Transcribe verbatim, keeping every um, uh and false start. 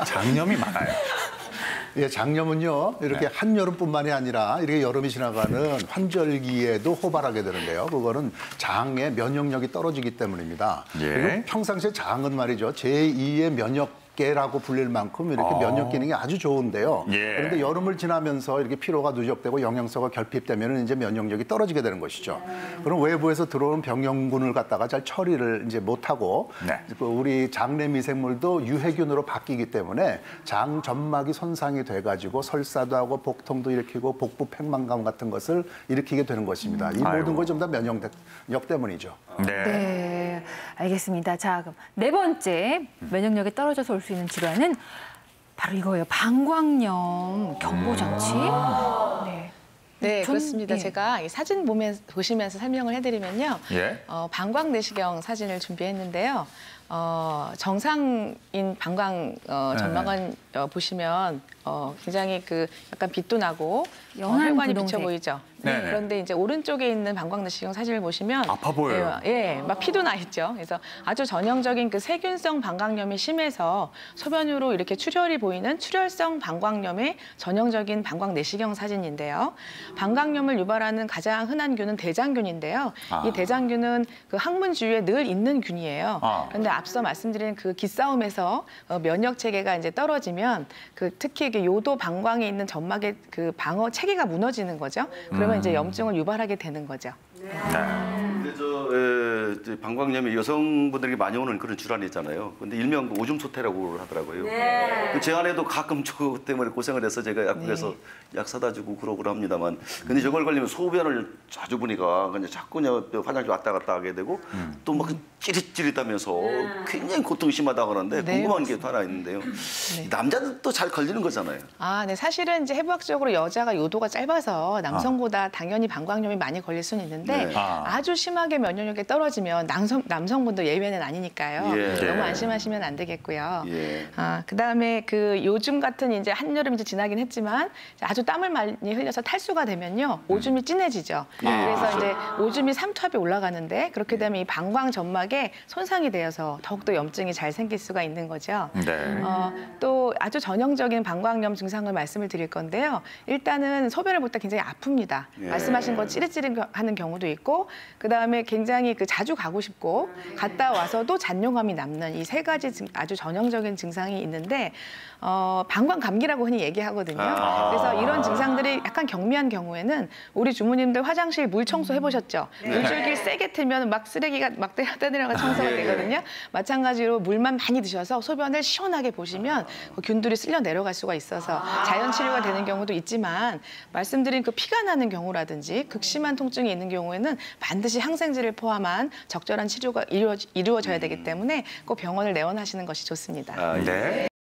장염이 많아요. 예, 장염은요, 이렇게 네. 한여름뿐만이 아니라 이렇게 여름이 지나가는 환절기에도 호발하게 되는데요. 그거는 장의 면역력이 떨어지기 때문입니다. 예. 그리고 평상시에 장은 말이죠, 제이의 면역 개라고 불릴 만큼 이렇게 아. 면역 기능이 아주 좋은데요. 예. 그런데 여름을 지나면서 이렇게 피로가 누적되고 영양소가 결핍되면 이제 면역력이 떨어지게 되는 것이죠. 그럼 외부에서 들어오는 병영군을 갖다가 잘 처리를 이제 못하고 네. 우리 장내 미생물도 유해균으로 바뀌기 때문에 장 점막이 손상이 돼가지고 설사도 하고 복통도 일으키고 복부 팽만감 같은 것을 일으키게 되는 것입니다. 이 아이고. 모든 것 전부 다 면역력 때문이죠. 네. 네, 알겠습니다. 자, 그럼 네 번째 면역력이 떨어져서 올 수 있는 질환은 바로 이거예요. 방광염 경보 장치. 네. 네, 전- 그렇습니다. 예. 제가 이 사진 보면, 보시면서 설명을 해드리면요. 예. 어, 방광 내시경 사진을 준비했는데요. 어, 정상인 방광 어, 전망을 어, 보시면 어, 굉장히 그 약간 빛도 나고 어, 연한 혈관이 분홍색. 비쳐 보이죠. 네. 그런데 이제 오른쪽에 있는 방광 내시경 사진을 보시면 아파 보여요. 예, 예, 막 피도 나 있죠. 그래서 아주 전형적인 그 세균성 방광염이 심해서 소변으로 이렇게 출혈이 보이는 출혈성 방광염의 전형적인 방광 내시경 사진인데요. 방광염을 유발하는 가장 흔한 균은 대장균인데요. 아. 이 대장균은 그 항문 주위에 늘 있는 균이에요. 아. 그런데 앞서 말씀드린 그 기싸움에서 어, 면역 체계가 이제 떨어지면 그 특히 이게 요도 방광에 있는 점막의 그 방어 체계가 무너지는 거죠. 그러면 이제 염증을 유발하게 되는 거죠. 근데 저 에, 이제 방광염이 여성분들에게 많이 오는 그런 질환이 있잖아요. 근데 일명 그 오줌 소태라고 하더라고요. 그 제 아내도 가끔 저 때문에 고생을 해서 제가 약국에서 약 사다 주고 그러고 합니다만, 근데 저걸 걸리면 소변을 자주 보니까 그냥 자꾸 그냥 화장실 왔다 갔다 하게 되고 또 막 찌릿찌릿하면서 굉장히 고통이 심하다고 하는데 네, 궁금한 게 또 하나 있는데요. 남자들도 잘 걸리는 거잖아요. 아, 네. 사실은 이제 해부학적으로 여자가 요도가 짧아서 남성보다 당연히 방광염이 많이 걸릴 수는 있는데 네. 아. 아주 심하게 면역력이 떨어지면 남성, 남성분도 예외는 아니니까요. 예. 너무 예. 안심하시면 안 되겠고요. 예. 아, 그다음에 그 요즘 같은 이제 한여름 이제 지나긴 했지만 아주 땀을 많이 흘려서 탈수가 되면요. 오줌이 진해지죠. 예, 그래서 그렇죠. 이제 오줌이 삼투압이 올라가는데 그렇게 되면 이 방광 점막에 손상이 되어서 더욱더 염증이 잘 생길 수가 있는 거죠. 네. 어, 또 아주 전형적인 방광염 증상을 말씀을 드릴 건데요. 일단은 소변을 볼 때 굉장히 아픕니다. 예. 말씀하신 것 찌릿찌릿하는 경우도 있고, 그 다음에 굉장히 그 자주 가고 싶고 갔다 와서도 잔용함이 남는 이 세 가지 증- 아주 전형적인 증상이 있는데 어, 방광 감기라고 흔히 얘기하거든요. 아. 그래서 이런 증상들이 약간 경미한 경우에는 우리 주무님들 화장실 물 청소 해보셨죠? 물줄기를 세게 틀면 막 쓰레기가 막 떠내려가 청소가 예, 예. 되거든요. 마찬가지로 물만 많이 드셔서 소변을 시원하게 보시면 그 균들이 쓸려 내려갈 수가 있어서 자연 치료가 되는 경우도 있지만, 말씀드린 그 피가 나는 경우라든지 극심한 통증이 있는 경우에는 반드시 항생제를 포함한 적절한 치료가 이루어, 이루어져야 되기 때문에 꼭 병원을 내원하시는 것이 좋습니다. 아, 예. 네.